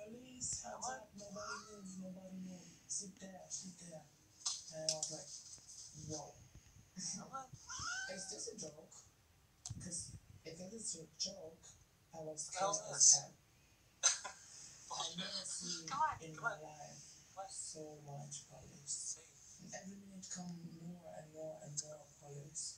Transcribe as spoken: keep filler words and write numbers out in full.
police, hands up, nobody move, nobody move, sit there, sit there. And I was like, whoa. Is this a joke? Because if it is a joke, I was scared as hell. I never seen in my life so much police. Every minute come more and more and more police.